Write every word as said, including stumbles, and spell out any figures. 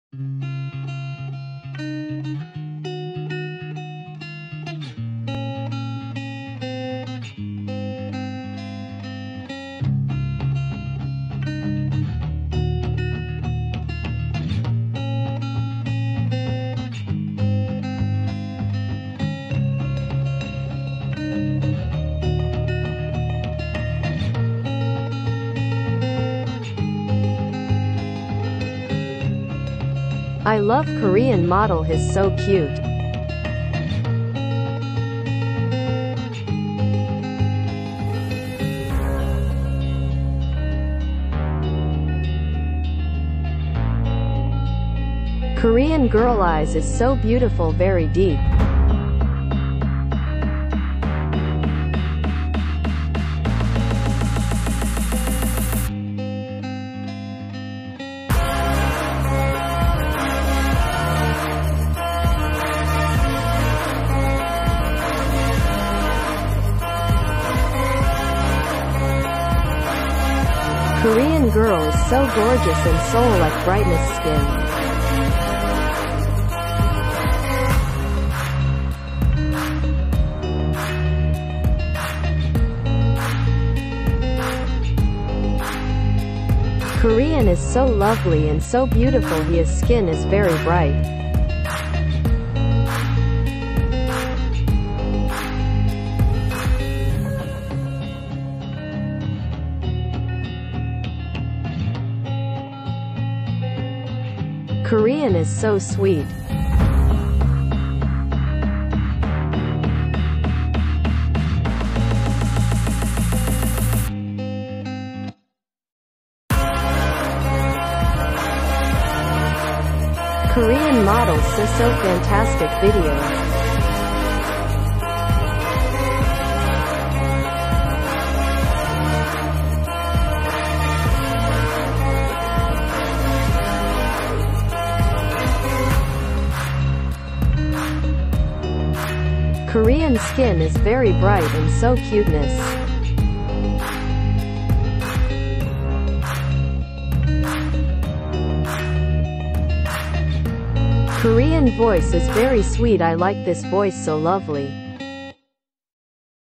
I love Korean model, he's so cute. Korean girl eyes is so beautiful, very deep. Korean girl is so gorgeous and soul like brightness skin. Korean is so lovely and so beautiful, his skin is very bright. Korean is so sweet. Korean models so so fantastic videos. Korean skin is very bright and so cuteness. Korean voice is very sweet, I like this voice so lovely.